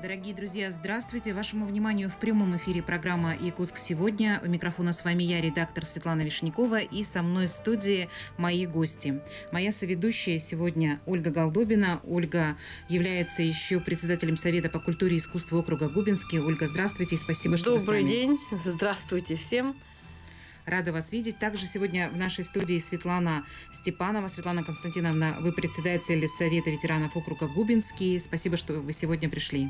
Дорогие друзья, здравствуйте. Вашему вниманию в прямом эфире программа «Якутск сегодня». У микрофона с вами я, редактор Светлана Вишнякова, и со мной в студии мои гости. Моя соведущая сегодня Ольга Голдобина. Ольга является еще председателем Совета по культуре и искусству округа Губинский. Ольга, здравствуйте и спасибо, что вы с нами. Добрый день. Здравствуйте всем. Рада вас видеть. Также сегодня в нашей студии Светлана Степанова. Светлана Константиновна, вы председатель Совета ветеранов округа Губинский. Спасибо, что вы сегодня пришли.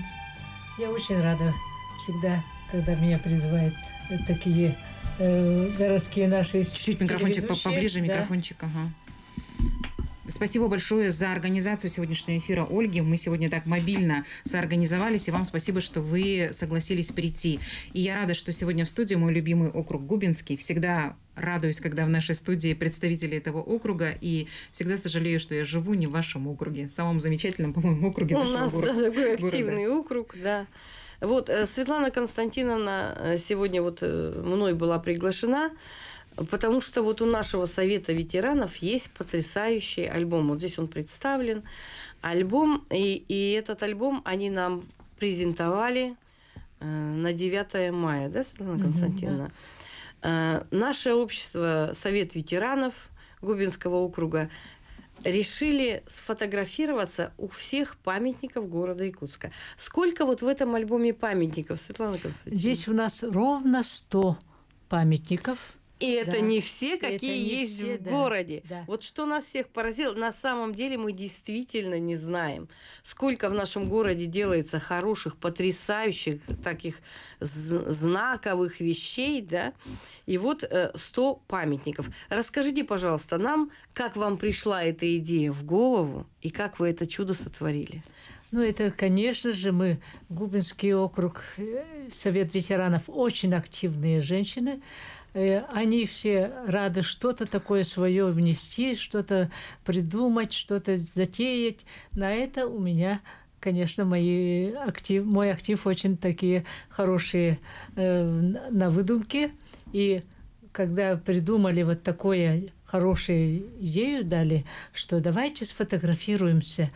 Я очень рада всегда, когда меня призывают такие городские наши... Чуть-чуть микрофончик поближе, микрофончик, ага. Спасибо большое за организацию сегодняшнего эфира, Ольги. Мы сегодня так мобильно соорганизовались, и вам спасибо, что вы согласились прийти. И я рада, что сегодня в студии мой любимый округ Губинский. Всегда радуюсь, когда в нашей студии представители этого округа, и всегда сожалею, что я живу не в вашем округе, самом замечательном, по-моему, округе нашего города. У нас такой активный округ, да. Вот, Светлана Константиновна сегодня вот мной была приглашена, потому что вот у нашего Совета ветеранов есть потрясающий альбом. Вот здесь он представлен. Альбом, и этот альбом они нам презентовали на 9 мая, да, Светлана Константиновна? Да. Наше общество Совет ветеранов Губинского округа решили сфотографироваться у всех памятников города Якутска. Сколько вот в этом альбоме памятников, Светлана Константиновна? Здесь у нас ровно 100 памятников. И это не все, какие есть в городе. Да. Вот что нас всех поразило, на самом деле мы действительно не знаем, сколько в нашем городе делается хороших, потрясающих, таких знаковых вещей, да. И вот 100 памятников. Расскажите, пожалуйста, нам, как вам пришла эта идея в голову и как вы это чудо сотворили? Ну, это, конечно же, мы, Губинский округ, Совет ветеранов, очень активные женщины. Они все рады что-то такое свое внести, что-то придумать, что-то затеять. На это у меня, конечно, мой актив очень такие хорошие на выдумке. И когда придумали вот такую хорошую идею, дали, что давайте сфотографируемся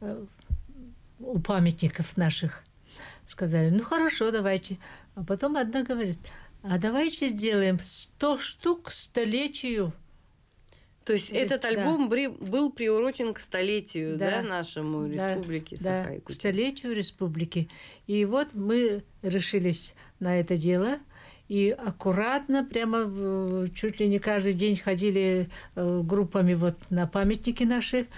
у памятников наших. Сказали, ну хорошо, давайте. А потом одна говорит, а давайте сделаем 100 штук к столетию. То есть этот альбом был приурочен к столетию, да, нашему республики Саха-Якутия. Да, к столетию республики. И вот мы решились на это дело. И аккуратно, прямо чуть ли не каждый день ходили группами вот на памятники наши,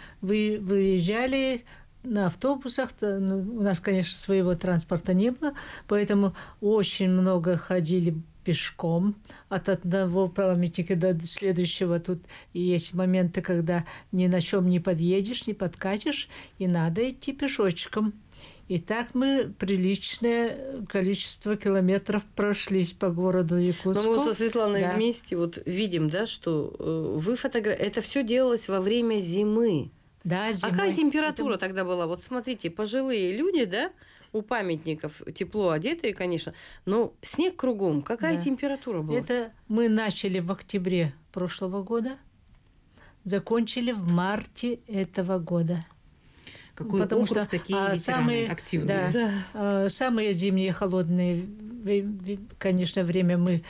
выезжали на автобусах. У нас, конечно, своего транспорта не было, поэтому очень много ходили пешком от одного памятника до следующего. Тут есть моменты, когда ни на чем не подъедешь, не подкатишь, и надо идти пешочком. И так мы приличное количество километров прошлись по городу Якутску. Ну, мы вот со Светланой вместе вот видим, да, что вы это все делалось во время зимы. Да, зимой. А какая температура тогда была? Вот смотрите, пожилые люди, да, у памятников тепло одетые, конечно, но снег кругом. Какая температура была? Это мы начали в октябре прошлого года, закончили в марте этого года. Какой потому округ, что такие ветераны активные. Самые зимние холодные, конечно, время мы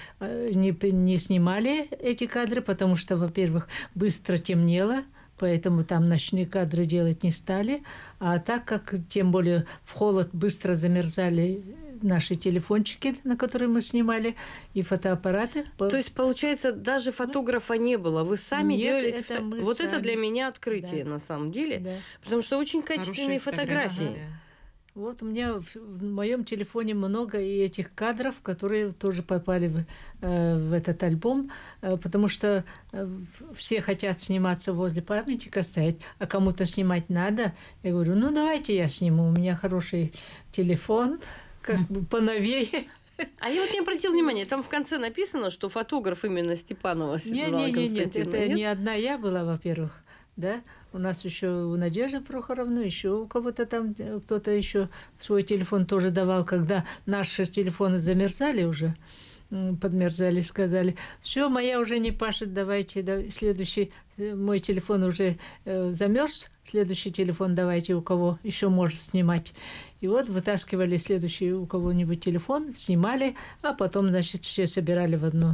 не снимали эти кадры, потому что, во-первых, быстро темнело, поэтому там ночные кадры делать не стали. А так как, тем более, в холод быстро замерзали наши телефончики, на которые мы снимали, и фотоаппараты. То есть, получается, даже фотографа не было. Вы сами делали это. Вот сами. Это для меня открытие, на самом деле. Потому что очень качественные фотографии. Вот у меня в моем телефоне много и этих кадров, которые тоже попали в этот альбом, потому что все хотят сниматься возле памятника, стоять, а кому-то снимать надо. Я говорю, ну давайте я сниму, у меня хороший телефон, как бы поновее. А я вот не обратила внимания, там в конце написано, что фотограф именно Степанова Светлана Константиновна. Нет, это не одна я была, во-первых. Да? У нас еще у Надежды Прохоровны, еще у кого-то там, кто-то еще свой телефон тоже давал, когда наши телефоны замерзали уже. подмерзали, сказали: все, моя уже не пашет, давайте, следующий, мой телефон уже замерз, следующий телефон давайте, у кого еще может снимать. И вот вытаскивали следующий у кого-нибудь телефон, снимали, а потом, значит, все собирали в одну,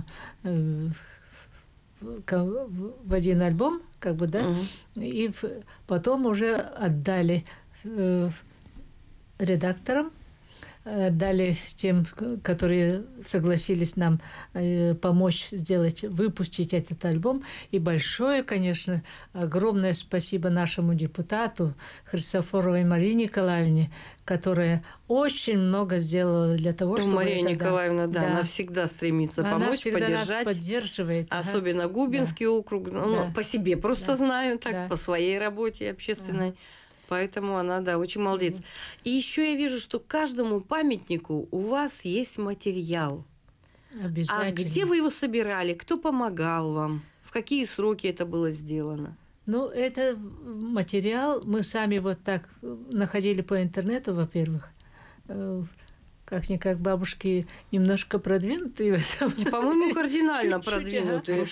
в один альбом, как бы, да, и потом уже отдали редакторам, дали тем, которые согласились нам помочь выпустить этот альбом. И большое, конечно, огромное спасибо нашему депутату Христофоровой Марии Николаевне, которая очень много сделала для того, чтобы Мария Николаевна, да, она всегда стремится помочь, поддержать. Нас поддерживает. Особенно Губинский округ. Ну, по себе просто знаю, так, по своей работе общественной. Поэтому она, да, очень молодец. И еще я вижу, что каждому памятнику у вас есть материал. Обязательно. А где вы его собирали? Кто помогал вам? В какие сроки это было сделано? Ну, это материал мы сами вот так находили по интернету, во-первых. Как-никак бабушки немножко продвинутые в этом. По-моему, кардинально продвинутые.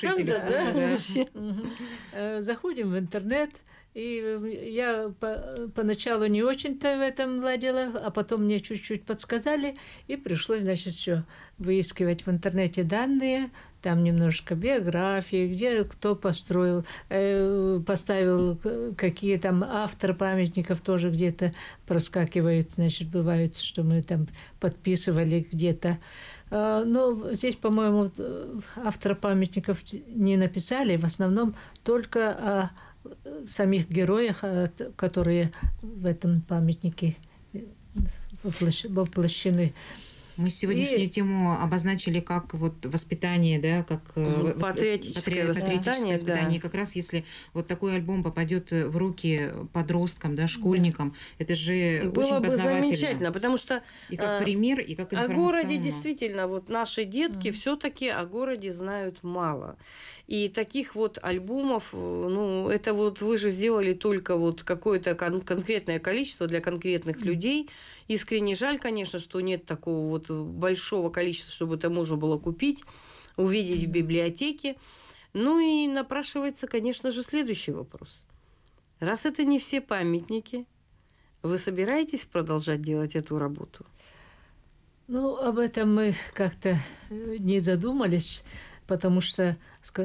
Заходим в интернет, и я поначалу не очень-то в этом ладила, а потом мне чуть-чуть подсказали, и пришлось, значит, все выискивать в интернете данные, там немножко биографии, где кто построил, поставил, какие там авторы памятников тоже где-то проскакивают, значит, бывает, что мы там подписывали где-то. Но здесь, по-моему, авторы памятников не написали, в основном только о самих героях, которые в этом памятнике воплощены. Мы сегодняшнюю тему обозначили как вот воспитание, да, как патриотическое воспитание. Да. И как раз если вот такой альбом попадет в руки подросткам, да, школьникам, это же было очень бы познавательно. Замечательно, потому что и как пример, и как информационно. О городе действительно, вот наши детки все-таки о городе знают мало. И таких вот альбомов, ну, это вот вы же сделали только вот какое-то конкретное количество для конкретных людей. Искренне жаль, конечно, что нет такого вот большого количества, чтобы это можно было купить, увидеть в библиотеке. Ну и напрашивается, конечно же, следующий вопрос. Раз это не все памятники, вы собираетесь продолжать делать эту работу? Ну, об этом мы как-то не задумались, потому что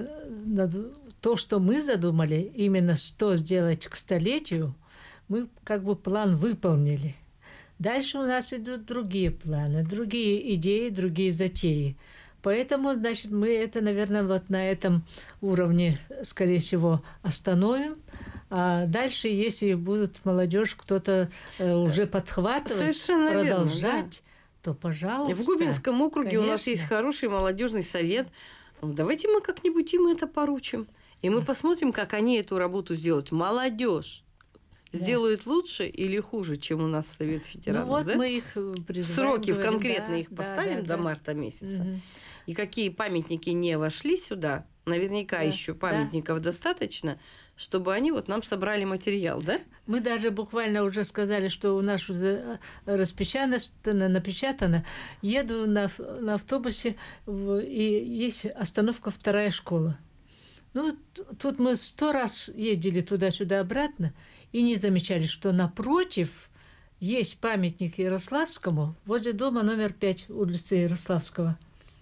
то, что мы задумали, именно что сделать к столетию, мы как бы план выполнили. Дальше у нас идут другие планы, другие идеи, другие затеи. Поэтому, значит, мы это, наверное, вот на этом уровне, скорее всего, остановим. А дальше, если будут молодежь кто-то уже подхватывать, продолжать, то, пожалуйста. В Губинском округе, конечно, у нас есть хороший молодежный совет. Давайте мы как-нибудь им это поручим. И мы посмотрим, как они эту работу сделают. Молодежь сделают лучше или хуже, чем у нас Совет ветеранов? Ну вот, да? мы их призываем. Сроки говорим, конкретные их поставим до марта месяца. Угу. И какие памятники не вошли сюда, наверняка еще памятников достаточно, чтобы они вот нам собрали материал, да? Мы даже буквально уже сказали, что у нас уже распечатано, напечатано. Еду на автобусе, и есть остановка «Вторая школа». Ну, тут мы 100 раз ездили туда-сюда обратно и не замечали, что напротив есть памятник Ярославскому возле дома номер 5 улицы Ярославского.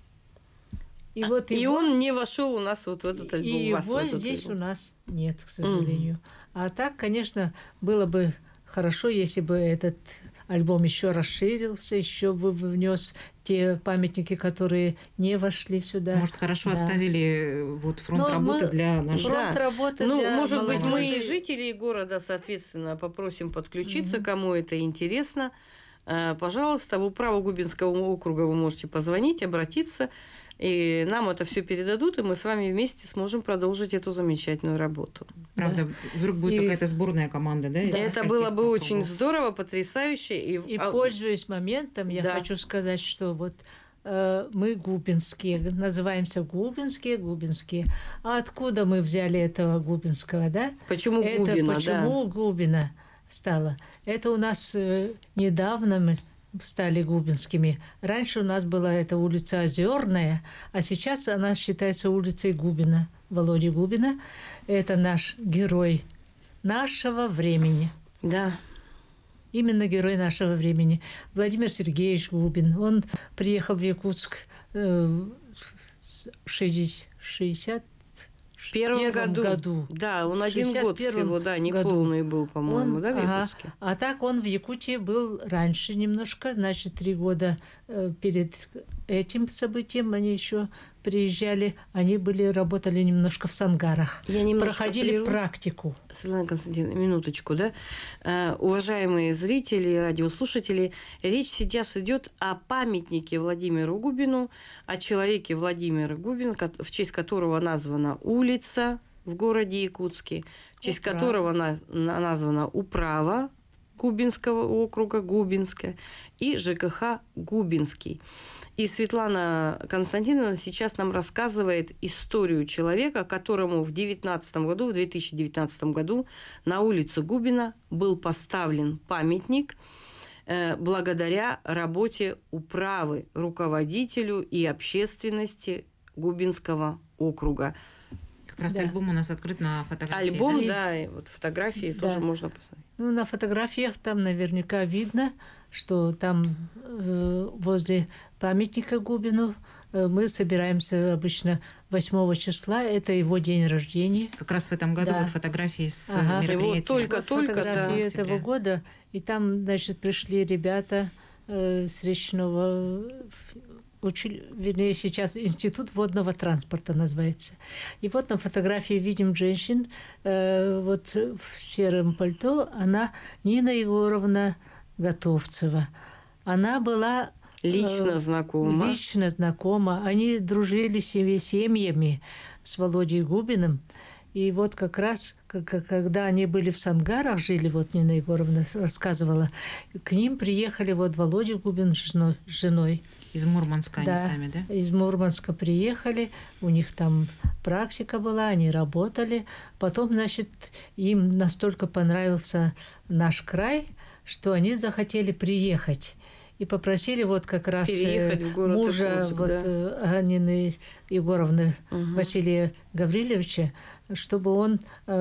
И вот он не вошел у нас вот в этот альбом. И его здесь у нас нет, к сожалению. А так, конечно, было бы хорошо, если бы этот альбом еще расширился, еще бы внес те памятники, которые не вошли сюда. Может, хорошо оставили вот фронт работы для наших... Фронт работы для может молодежи. быть, мы и жителей города, соответственно, попросим подключиться, кому это интересно. Пожалуйста, в управу Губинского округа вы можете позвонить, обратиться, и нам это все передадут, и мы с вами вместе сможем продолжить эту замечательную работу. Правда, вдруг будет какая-то сборная команда, да? Это было бы очень здорово, потрясающе. И пользуясь моментом, я хочу сказать, что вот мы губинские, называемся Губинские. А откуда мы взяли этого Губинского, да? Почему Губина, Почему Губина стало? Это у нас недавно стали губинскими. Раньше у нас была эта улица Озерная, а сейчас она считается улицей Губина. Володи Губина – это наш герой нашего времени. Да. Именно герой нашего времени. Владимир Сергеевич Губин. Он приехал в Якутск в 61 году. Да, он 1 год всего, да, неполный был, по-моему, да, в Якутске. А так он в Якутии был раньше немножко, значит, 3 года перед этим событием они еще приезжали, они работали немножко в Сангарах. Проходили практику. Светлана Константиновна, минуточку, да? Уважаемые зрители и радиослушатели, речь сейчас идет о памятнике Владимиру Губину, о человеке Владимира Губина, в честь которого названа улица в городе Якутске, в честь которого названа управа Губинского округа, Губинская, и ЖКХ Губинский. И Светлана Константиновна сейчас нам рассказывает историю человека, которому в 2019 году на улице Губина был поставлен памятник благодаря работе управы, руководителю и общественности Губинского округа. Как раз альбом у нас открыт на фотографии. Альбом, да, и вот фотографии тоже можно посмотреть. Ну, на фотографиях там наверняка видно, что там возле памятника Губину мы собираемся обычно 8 числа, это его день рождения. Как раз в этом году вот фотографии с мероприятия. Только фотографии этого года. И там, значит, пришли ребята с речного... Вернее, сейчас Институт водного транспорта называется. И вот на фотографии видим женщин вот в сером пальто. Она Нина Егоровна Готовцева. Она была... Лично знакома. Лично знакома. Они дружили с семьями с Володей Губиным. И вот как раз, когда они были в Сангарах, жили, вот Нина Егоровна рассказывала, к ним приехали вот Володя Губин с женой. Из Мурманска они сами, да? Из Мурманска приехали, у них там практика была, они работали. Потом, значит, им настолько понравился наш край, что они захотели приехать. И попросили вот как раз мужа Якутск, вот, Нины Егоровны Василия Гавриловича, чтобы он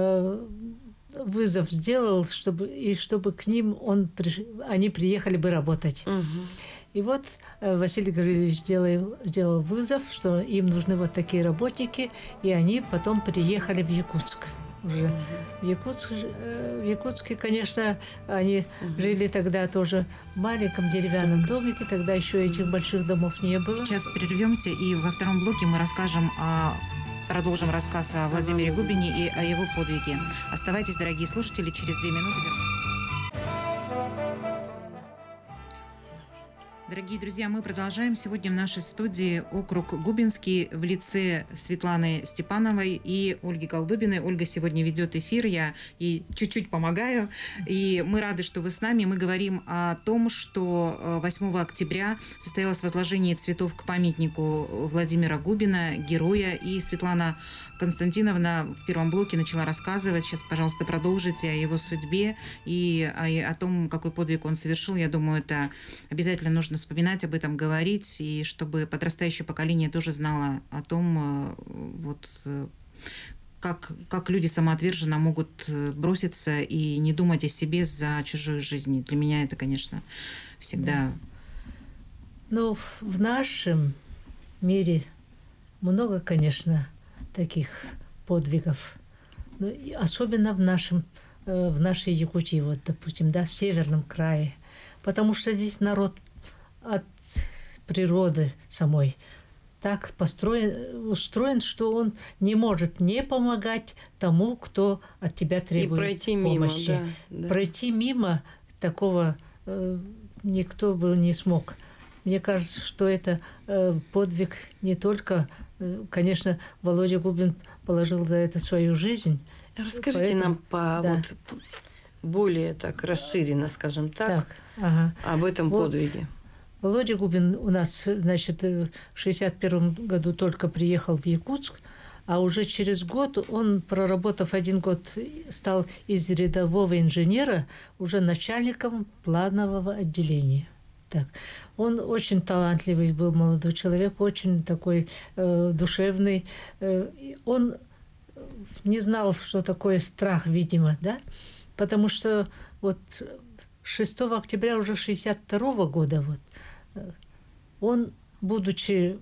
вызов сделал, чтобы к ним они приехали бы работать. И вот Василий Гаврилович сделал вызов, что им нужны вот такие работники, и они потом приехали в Якутск. Уже. В Якутске, конечно, они жили тогда тоже в маленьком деревянном домике, тогда еще этих больших домов не было. Сейчас прервемся, и во втором блоке мы продолжим рассказ о Владимире Губине и о его подвиге. Оставайтесь, дорогие слушатели, через 2 минуты вернемся. Дорогие друзья, мы продолжаем. Сегодня в нашей студии округ Губинский в лице Светланы Степановой и Ольги Голдобиной. Ольга сегодня ведет эфир, я ей чуть-чуть помогаю. И мы рады, что вы с нами. Мы говорим о том, что 8 октября состоялось возложение цветов к памятнику Владимира Губина, героя. И Светлана Константиновна в первом блоке начала рассказывать. Сейчас, пожалуйста, продолжите о его судьбе и о том, какой подвиг он совершил. Я думаю, это обязательно нужно вспоминать, об этом говорить, и чтобы подрастающее поколение тоже знало о том, вот, как люди самоотверженно могут броситься и не думать о себе за чужую жизнь. Для меня это, конечно, всегда... Ну, в нашем мире много, конечно, таких подвигов. Но особенно в нашей Якутии, вот, допустим, да, в северном крае. Потому что здесь народ от природы самой так устроен, что он не может не помогать тому, кто от тебя требует пройти помощи. Мимо, да. Пройти мимо такого никто бы не смог. Мне кажется, что это подвиг не только... Конечно, Володя Губин положил за это свою жизнь. Расскажите нам вот, более так расширенно, скажем так об этом подвиге. Володя Губин у нас, значит, в 1961 году только приехал в Якутск, а уже через год он, проработав 1 год, стал из рядового инженера уже начальником планового отделения. так. Он очень талантливый был молодой человек, очень такой душевный. Он не знал, что такое страх, видимо, да? Потому что вот 6 октября уже 1962 года вот, он, будучи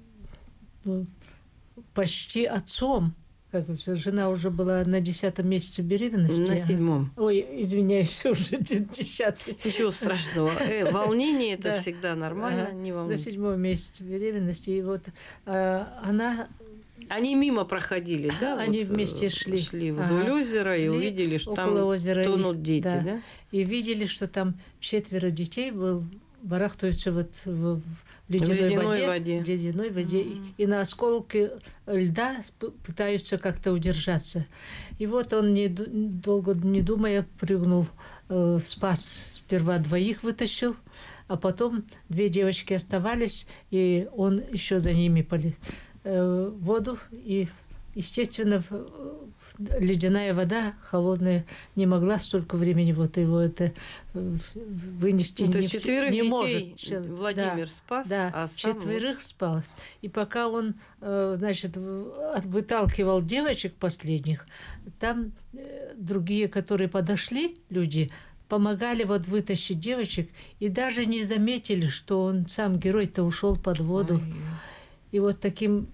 почти отцом, как жена уже была на 10-м месяце беременности. На 7-м. Ой, извиняюсь, уже 10-й. Ничего страшного. Волнение это всегда нормально, не волнуйтесь. На 7-м месяце беременности. И вот она... Они мимо проходили, да? Они вот, вместе шли. Шли вдоль озера и увидели, что там тонут дети, да? И видели, что там 4 детей барахтаются вот в ледяной воде. В ледяной воде. И на осколке льда пытаются как-то удержаться. И вот он, долго не думая, прыгнул, спас. Сперва 2 вытащил, а потом 2 девочки оставались, и он еще за ними полез в воду. И, естественно, ледяная вода холодная не могла столько времени вот его это вынести. То есть 4 не детей может. Владимир спас, да, а сам 4 спас. И пока он, значит, выталкивал девочек последних, там другие, которые подошли, люди, помогали вот вытащить девочек и даже не заметили, что он сам, герой-то, ушел под воду. Ой. И вот таким...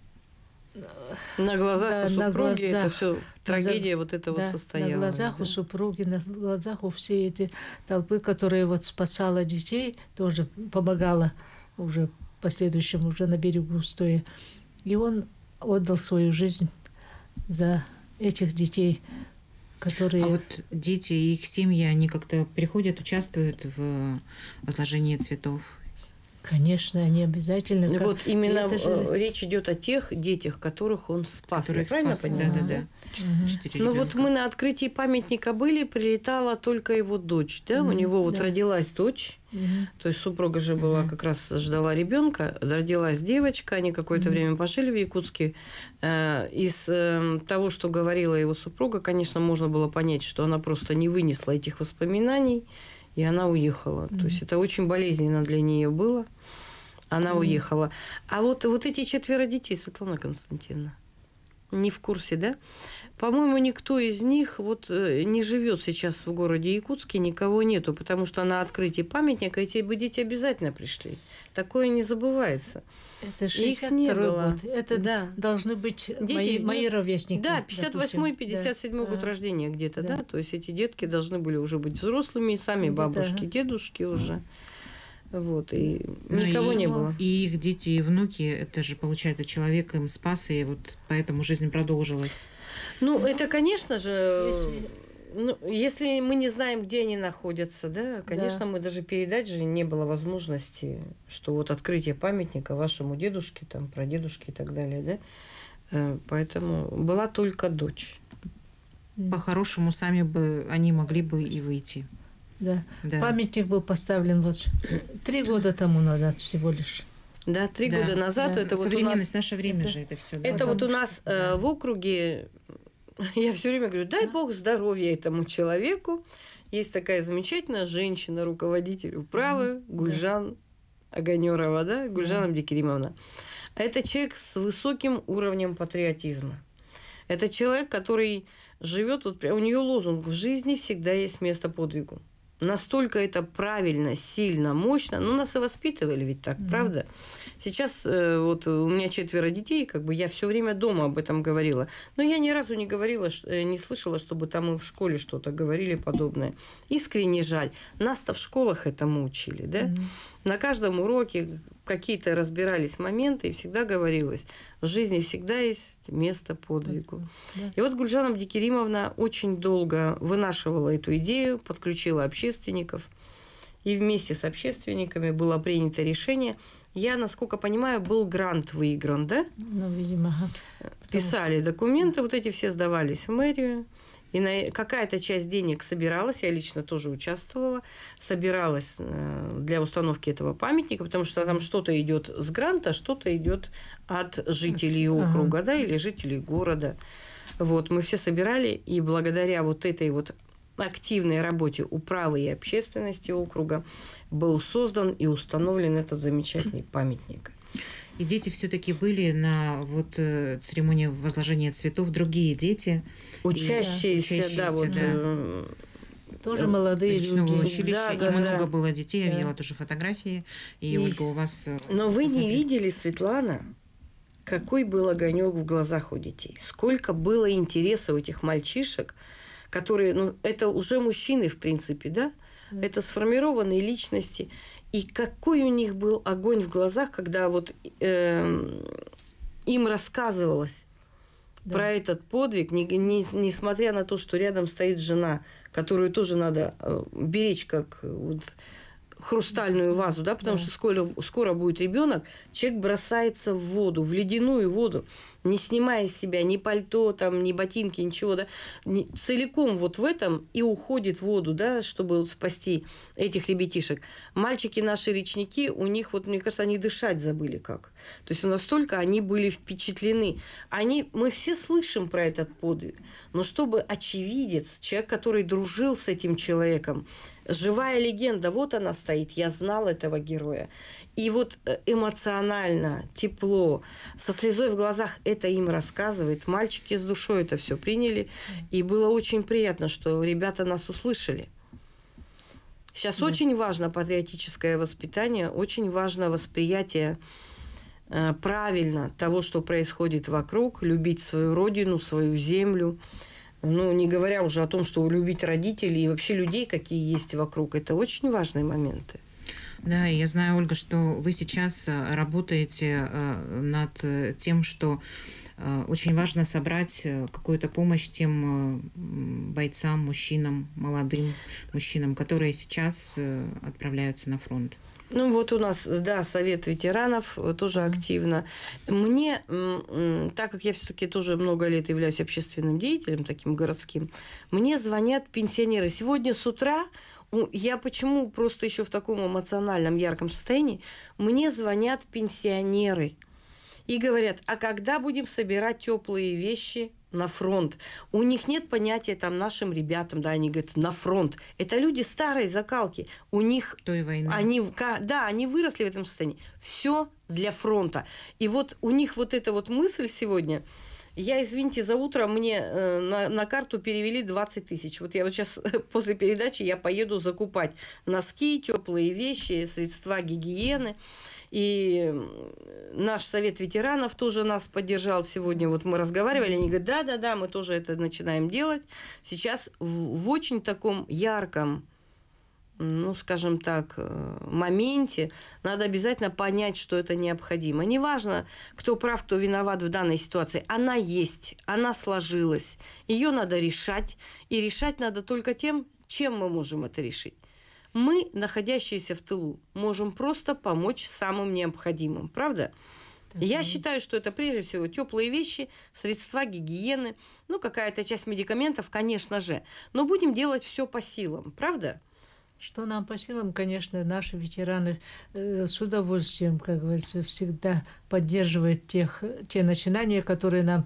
На глазах у супруги это все трагедия вот это вот состоялась. На глазах у супруги, на глазах у всей этой толпы, которая вот спасала детей, тоже помогала уже в последующем, уже на берегу стоя. И он отдал свою жизнь за этих детей, которые... А вот дети и их семьи, они как-то приходят, участвуют в возложении цветов? Конечно, они обязательно. Вот именно речь идет о тех детях, которых он спас. Которых правильно спас, понимаю? Да. Ну вот мы на открытии памятника были, прилетала только его дочь, да? У него вот родилась дочь, то есть супруга же была, как раз ждала ребенка, родилась девочка, они какое-то время пожили в Якутске. Из того, что говорила его супруга, конечно, можно было понять, что она просто не вынесла этих воспоминаний, и она уехала. То есть это очень болезненно для нее было. Она уехала. А вот эти 4 детей, Светлана Константиновна, не в курсе, да? По-моему, никто из них вот не живет сейчас в городе Якутске, никого нету, потому что на открытии памятника эти бы дети обязательно пришли. Такое не забывается. Это 62-й год. Это должны быть дети, мои ровесники. Да, 58-й, 57-й год рождения где-то, да. То есть эти детки должны были уже быть взрослыми, сами бабушки, дедушки уже. Вот, и никого не было. И их дети и внуки, это же, получается, человек им спас, и вот поэтому жизнь продолжилась. Ну, это, конечно же... Если мы не знаем, где они находятся, да, конечно, мы даже передать же не было возможности, что вот открытие памятника вашему дедушке, там, прадедушке и так далее, да. Поэтому была только дочь. По-хорошему, сами бы они могли бы и выйти. Да. Памятник был поставлен вот 3 года тому назад всего лишь. Да, 3 года назад. Это современность, наше время же это все. Это вот у нас в округе, я все время говорю, дай бог здоровья этому человеку. Есть такая замечательная женщина, руководитель управы, Гульжан Аганёрова, да, Гульжан Абдикеримовна. Это человек с высоким уровнем патриотизма. Это человек, который живет, вот, у нее лозунг: в жизни всегда есть место подвигу. Настолько это правильно, сильно, мощно. Ну, нас и воспитывали ведь так, правда? Сейчас вот у меня 4 детей, как бы я все время дома об этом говорила. Но я ни разу не говорила, не слышала, чтобы там и в школе что-то говорили подобное. Искренне жаль. Нас-то в школах этому учили, да? На каждом уроке какие-то разбирались моменты, и всегда говорилось, в жизни всегда есть место подвигу. И вот Гульжан Абдикеримовна очень долго вынашивала эту идею, подключила общественников, и вместе с общественниками было принято решение. Я, насколько понимаю, был грант выигран, да? Ну, видимо. Писали документы, вот эти все сдавались в мэрию. И какая-то часть денег собиралась, я лично тоже участвовала, собиралась для установки этого памятника, потому что там что-то идет с гранта, что-то идет от жителей округа, да, или жителей города. Вот, мы все собирали, и благодаря вот этой вот активной работе управы и общественности округа был создан и установлен этот замечательный памятник. И дети все-таки были на вот церемонии возложения цветов, другие дети. Учащиеся, да, вот... Тоже молодые люди. Училища, и много было детей, я видела тоже фотографии, и Ольга, у вас... Но вы не видели, Светлана, какой был огонек в глазах у детей, сколько было интереса у этих мальчишек, которые, ну, это уже мужчины, в принципе, да? Это сформированные личности, и какой у них был огонь в глазах, когда вот им рассказывалось про этот подвиг, несмотря на то, что рядом стоит жена, которую тоже надо беречь как вот хрустальную вазу, да, потому что скоро будет ребенок, человек бросается в воду, в ледяную воду, не снимая с себя ни пальто, там, ни ботинки, ничего, да, целиком вот в этом и уходит в воду, да, чтобы вот спасти этих ребятишек. Мальчики наши речники, у них, вот, мне кажется, они дышать забыли как. То есть настолько они были впечатлены. Мы все слышим про этот подвиг, но чтобы очевидец, человек, который дружил с этим человеком, живая легенда, вот она стоит, я знал этого героя. И вот эмоционально, тепло, со слезой в глазах это им рассказывает. Мальчики с душой это все приняли. И было очень приятно, что ребята нас услышали. Сейчас очень важно патриотическое воспитание, очень важно восприятие правильно того, что происходит вокруг, любить свою родину, свою землю. Ну, не говоря уже о том, что любить родителей и вообще людей, какие есть вокруг. Это очень важные моменты. Да, и я знаю, Ольга, что вы сейчас работаете над тем, что очень важно собрать какую-то помощь тем бойцам, мужчинам, молодым мужчинам, которые сейчас отправляются на фронт. Ну, вот у нас, да, Совет ветеранов тоже активно. Мне, так как я все-таки тоже много лет являюсь общественным деятелем, таким городским, мне звонят пенсионеры. Сегодня с утра, я почему просто еще в таком эмоциональном, ярком состоянии, мне звонят пенсионеры и говорят, а когда будем собирать теплые вещи на фронт? У них нет понятия там нашим ребятам, да, они говорят, на фронт. Это люди старой закалки. У них... Той войны. Они выросли в этом состоянии. Все для фронта. И вот у них вот эта вот мысль сегодня... Я, извините, за утро мне на карту перевели 20 тысяч. Вот я вот сейчас после передачи я поеду закупать носки, теплые вещи, средства гигиены. И наш Совет ветеранов тоже нас поддержал сегодня. Вот мы разговаривали, они говорят, да, мы тоже это начинаем делать. Сейчас в очень таком ярком, ну, скажем так, моменте надо обязательно понять, что это необходимо. Неважно, кто прав, кто виноват в данной ситуации. Она есть, она сложилась. Ее надо решать. И решать надо только тем, чем мы можем это решить. Мы, находящиеся в тылу, можем просто помочь самым необходимым. Правда? Я считаю, что это прежде всего теплые вещи, средства гигиены, ну, какая-то часть медикаментов, конечно же. Но будем делать все по силам. Правда? Что нам по силам, конечно, наши ветераны с удовольствием, как говорится, всегда поддерживают те начинания, которые нам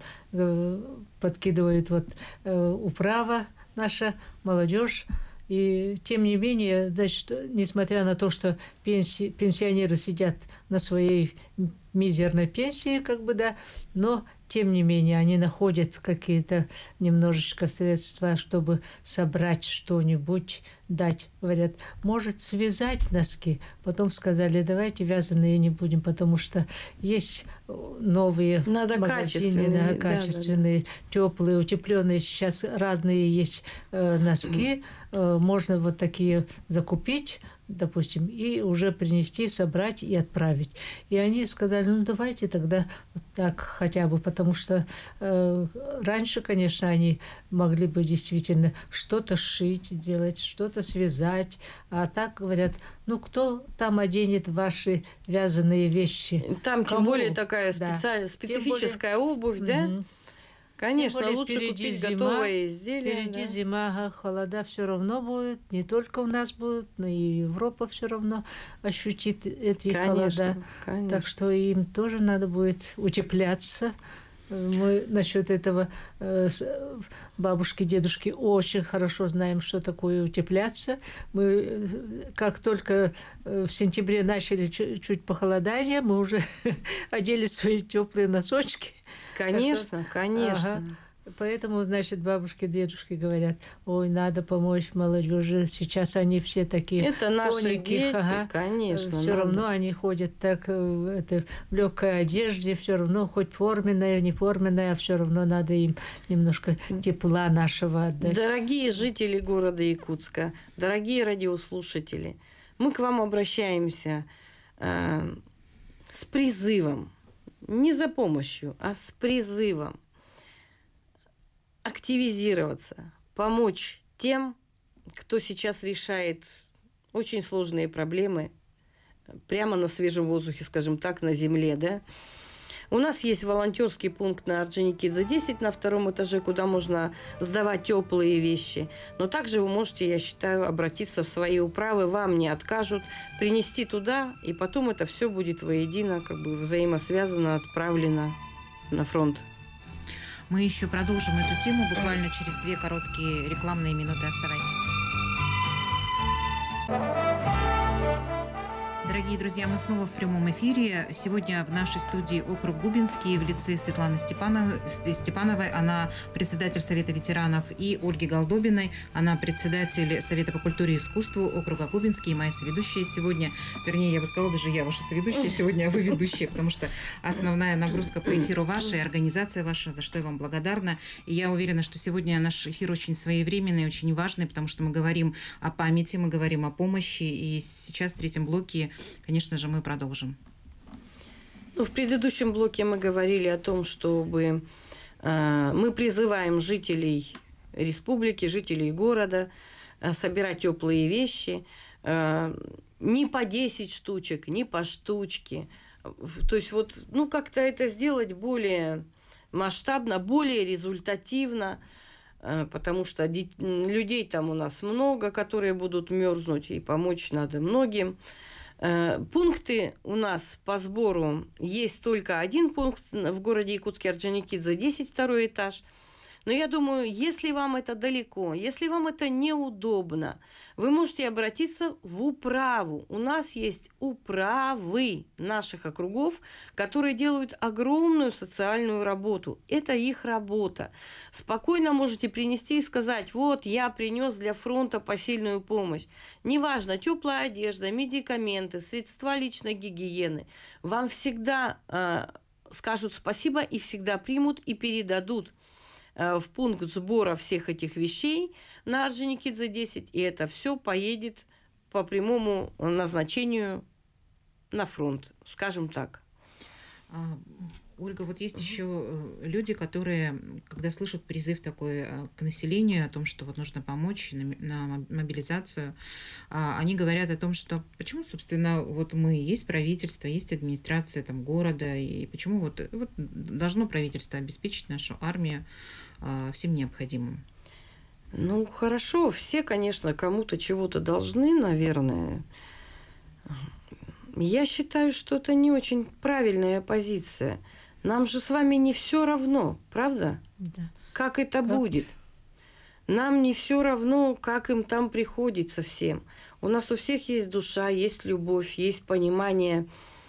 подкидывает вот управа наша, молодежь. И тем не менее, значит, несмотря на то, что пенсионеры сидят на своей мизерной пенсии, как бы, да, но тем не менее они находят какие-то немножечко средства, чтобы собрать что-нибудь, дать. Говорят, может связать носки. Потом сказали, давайте вязаные не будем, потому что есть новые магазины, качественные, теплые, утепленные. Сейчас разные есть носки. Можно вот такие закупить, допустим, и уже принести, собрать и отправить. И они сказали, ну давайте тогда вот так хотя бы, потому что раньше, конечно, они могли бы действительно что-то шить, делать, что-то связать, а так говорят, ну кто там оденет ваши вязаные вещи? Там тем более такая специфическая обувь, да? Конечно, лучше купить готовое изделие. Впереди зима, холода все равно будет. Не только у нас будет, но и Европа все равно ощутит эти холода. Конечно. Так что им тоже надо будет утепляться. Мы насчет этого бабушки, дедушки очень хорошо знаем, что такое утепляться. Мы как только в сентябре начали чуть похолодание, мы уже одели свои теплые носочки. Конечно, конечно. Ага. Поэтому, значит, бабушки, дедушки говорят, ой, надо помочь молодежи. Сейчас они все такие это наши тоненькие, дети, конечно. Все равно они ходят так в легкой одежде, все равно хоть форменная, не форменная, а все равно надо им немножко тепла нашего отдать. Дорогие жители города Якутска, дорогие радиослушатели, мы к вам обращаемся с призывом, не за помощью, а с призывом активизироваться, помочь тем, кто сейчас решает очень сложные проблемы прямо на свежем воздухе, скажем так, на земле, да. У нас есть волонтерский пункт на Орджоникидзе 10 на 2 этаже, куда можно сдавать теплые вещи. Но также вы можете, я считаю, обратиться в свои управы, вам не откажут, принести туда, и потом это все будет воедино, как бы взаимосвязано, отправлено на фронт. Мы еще продолжим эту тему буквально через 2 короткие рекламные минуты. Оставайтесь. Дорогие друзья, мы снова в прямом эфире. Сегодня в нашей студии округ Губинский в лице Светланы Степановой. Она председатель Совета ветеранов, и Ольги Голдобиной. Она председатель Совета по культуре и искусству округа Губинский. И моя соведущая сегодня, вернее, я бы сказала, даже я ваша соведущая сегодня, а вы ведущая, потому что основная нагрузка по эфиру ваша и организация ваша, за что я вам благодарна. И я уверена, что сегодня наш эфир очень своевременный, очень важный, потому что мы говорим о памяти, мы говорим о помощи. И сейчас в третьем блоке, конечно же, мы продолжим. В предыдущем блоке мы говорили о том, чтобы мы призываем жителей республики, жителей города собирать теплые вещи, не по 10 штучек, не по штучке. То есть вот, ну, как-то это сделать более масштабно, более результативно, потому что людей там у нас много, которые будут мерзнуть, и помочь надо многим. Пункты у нас по сбору есть только один пункт в городе Якутске, Орджоникидзе 10, 2 этаж. Но я думаю, если вам это далеко, если вам это неудобно, вы можете обратиться в управу. У нас есть управы наших округов, которые делают огромную социальную работу. Это их работа. Спокойно можете принести и сказать, вот я принес для фронта посильную помощь. Неважно, теплая одежда, медикаменты, средства личной гигиены. Вам всегда скажут спасибо и всегда примут и передадут в пункт сбора всех этих вещей на Орджоникидзе 10, и это все поедет по прямому назначению на фронт, скажем так. Ольга, вот есть еще люди, которые, когда слышат призыв такой к населению о том, что вот нужно помочь на мобилизацию, они говорят о том, что почему, собственно, вот мы, есть правительство, есть администрация там, города, и почему вот должно правительство обеспечить нашу армию всем необходимым? Ну, хорошо, все, конечно, кому-то чего-то должны, наверное. Я считаю, что это не очень правильная позиция. Нам же с вами не все равно, правда? Да. Как это будет? Нам не все равно, как им там приходится всем. У нас у всех есть душа, есть любовь, есть понимание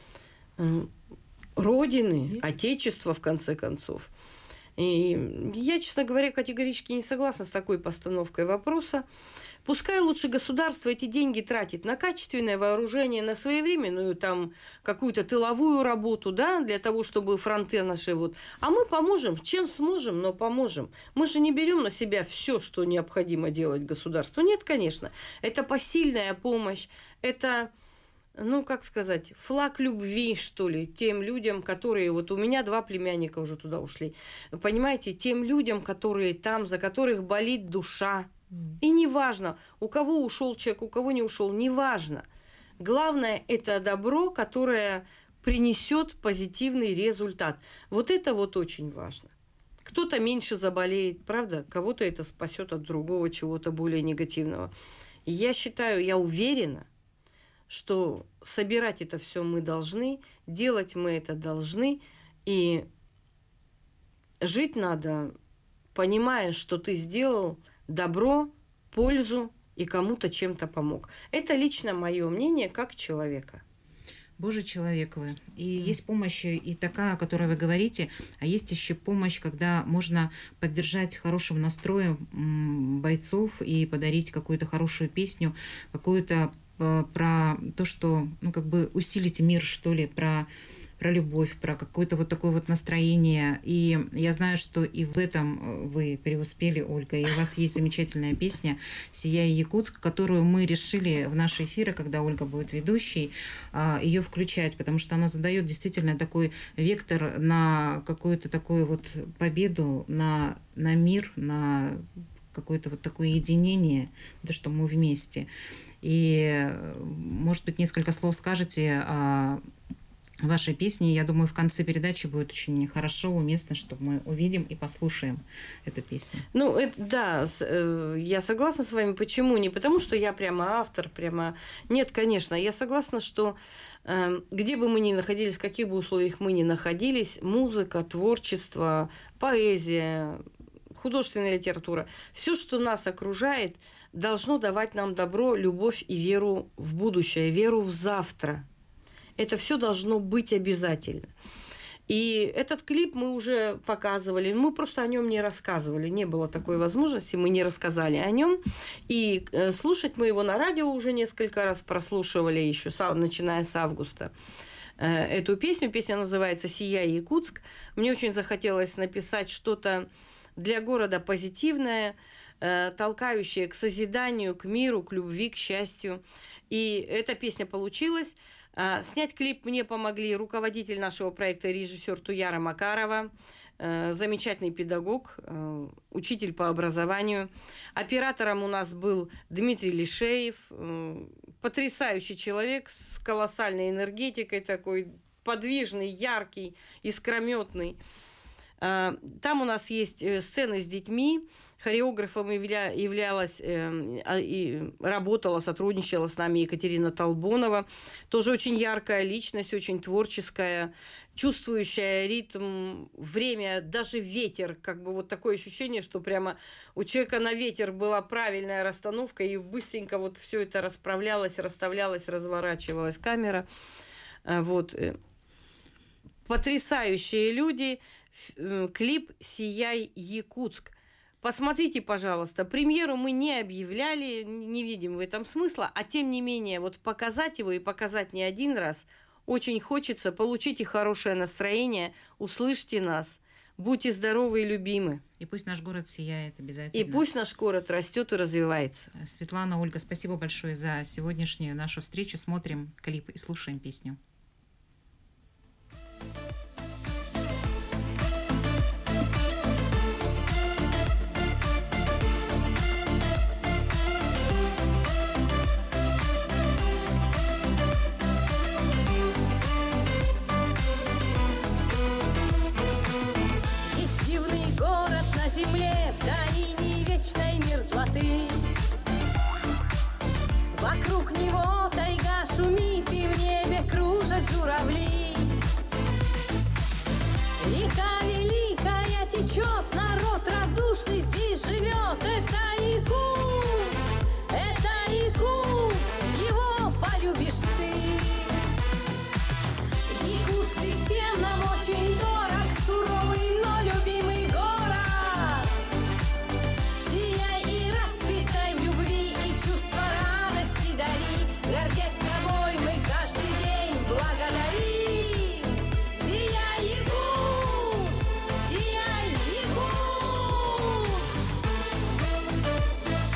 Родины, Отечества, в конце концов. И я, честно говоря, категорически не согласна с такой постановкой вопроса. Пускай лучше государство эти деньги тратит на качественное вооружение, на своевременную там какую-то тыловую работу, да, для того, чтобы фронты наши вот. А мы поможем, чем сможем, но поможем. Мы же не берем на себя все, что необходимо делать государству. Нет, конечно. Это посильная помощь, это, ну, как сказать, флаг любви, что ли, тем людям, которые... Вот у меня 2 племянника уже туда ушли. Понимаете, тем людям, которые там, за которых болит душа. И неважно, у кого ушел человек, у кого не ушел, неважно. Главное, это добро, которое принесет позитивный результат. Вот это вот очень важно. Кто-то меньше заболеет, правда? Кого-то это спасет от другого чего-то более негативного. Я считаю, я уверена, что собирать это все мы должны, делать мы это должны, и жить надо, понимая, что ты сделал добро, пользу и кому-то чем-то помог. Это лично мое мнение как человека. Божий человек вы. И есть помощь и такая, о которой вы говорите, а есть еще помощь, когда можно поддержать хорошим настроем бойцов и подарить какую-то хорошую песню, какую-то про то, что, ну, как бы усилить мир, что ли, про любовь, про какое-то вот такое вот настроение. И я знаю, что и в этом вы преуспели, Ольга, и у вас есть замечательная песня «Сияй, Якутск», которую мы решили в наши эфиры, когда Ольга будет ведущей, ее включать, потому что она задает действительно такой вектор на какую-то такую вот победу, на мир, на какое-то вот такое единение, то, что мы вместе. И, может быть, несколько слов скажете о вашей песни. Я думаю, в конце передачи будет очень хорошо, уместно, чтобы мы увидим и послушаем эту песню. Ну, да, я согласна с вами. Почему? Не потому, что я прямо автор, прямо... Нет, конечно, я согласна, что где бы мы ни находились, в каких бы условиях мы ни находились, музыка, творчество, поэзия, художественная литература, все, что нас окружает, должно давать нам добро, любовь и веру в будущее, веру в завтра. Это все должно быть обязательно. И этот клип мы уже показывали, мы просто о нем не рассказывали, не было такой возможности, мы не рассказали о нем. И слушать мы его на радио уже несколько раз прослушивали, еще начиная с августа. Эту песню, песня называется «Сияй, Якутск». Мне очень захотелось написать что-то для города позитивное, толкающее к созиданию, к миру, к любви, к счастью. И эта песня получилась. Снять клип мне помогли руководитель нашего проекта, режиссер Туяра Макарова, замечательный педагог, учитель по образованию. Оператором у нас был Дмитрий Лишеев, потрясающий человек с колоссальной энергетикой, такой подвижный, яркий, искрометный. Там у нас есть сцены с детьми. Хореографом являлась и работала, сотрудничала с нами Екатерина Толбунова. Тоже очень яркая личность, очень творческая, чувствующая ритм, время, даже ветер. Как бы вот такое ощущение, что прямо у человека на ветер была правильная расстановка, и быстренько вот все это расправлялось, расставлялось, разворачивалась камера. Вот. Потрясающие люди. Клип «Сияй, Якутск». Посмотрите, пожалуйста. Премьеру мы не объявляли, не видим в этом смысла, а тем не менее, вот показать его и показать не один раз очень хочется. Получите хорошее настроение, услышьте нас, будьте здоровы и любимы. И пусть наш город сияет обязательно. И пусть наш город растет и развивается. Светлана, Ольга, спасибо большое за сегодняшнюю нашу встречу. Смотрим клип и слушаем песню. Вокруг него тайга шумит, и в небе кружат журавли. Река великая течет, народ радушный здесь живет. Это Якутск, его полюбишь ты. Якутск, ты всем нам очень дорог, суровый, но любимый город. Сияй и расцветай в любви, и чувство радости дари. Гордясь тобой, мы каждый день благодарим. Сияй, Якутск, сияй, Якутск.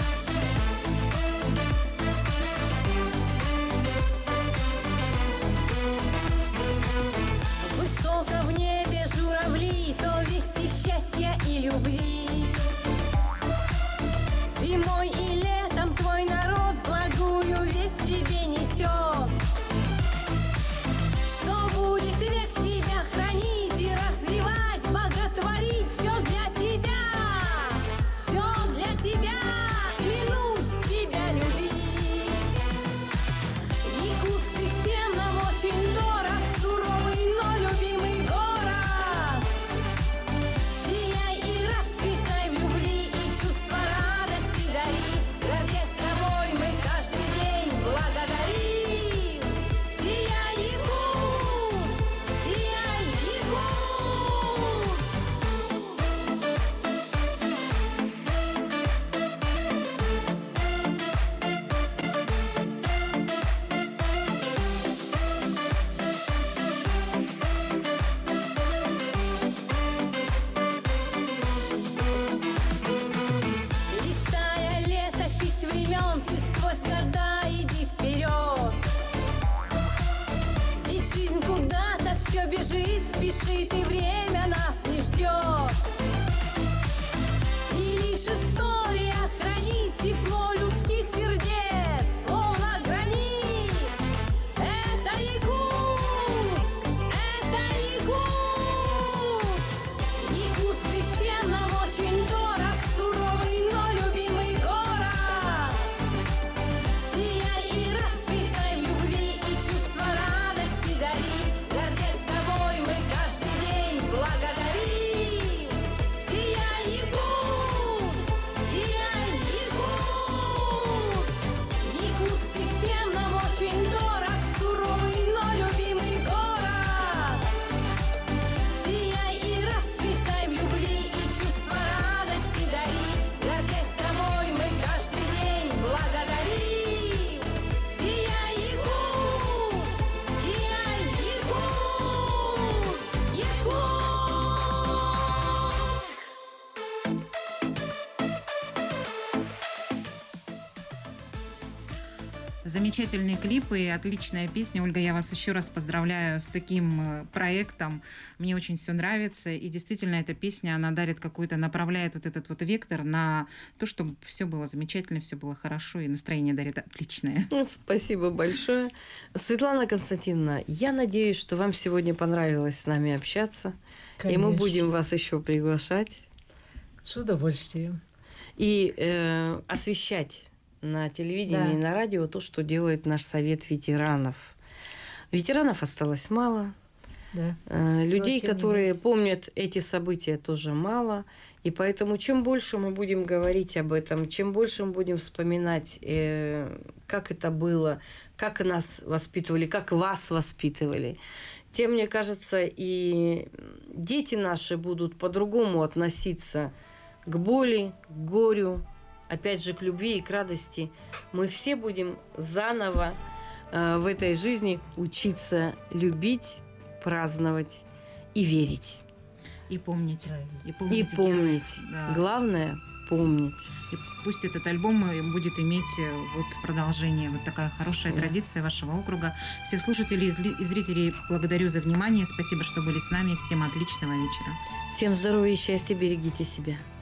Замечательные клипы, отличная песня. Ольга, я вас еще раз поздравляю с таким проектом. Мне очень все нравится. И действительно, эта песня, она дарит какой-то, направляет вот этот вот вектор на то, чтобы все было замечательно, все было хорошо, и настроение дарит отличное. Спасибо большое. Светлана Константиновна, я надеюсь, что вам сегодня понравилось с нами общаться. Конечно. И мы будем вас еще приглашать. С удовольствием. И освещать на телевидении и на радио то, что делает наш совет ветеранов. Ветеранов осталось мало. Да. Людей, тем не которые помнят эти события, тоже мало. И поэтому чем больше мы будем говорить об этом, чем больше мы будем вспоминать, как это было, как нас воспитывали, как вас воспитывали, тем, мне кажется, и дети наши будут по-другому относиться к боли, к горю, опять же, к любви и к радости. Мы все будем заново в этой жизни учиться любить, праздновать и верить. И помнить. И помнить. Да. Главное – помнить. И пусть этот альбом будет иметь вот продолжение. Вот такая хорошая традиция вашего округа. Всех слушателей и зрителей благодарю за внимание. Спасибо, что были с нами. Всем отличного вечера. Всем здоровья и счастья, берегите себя.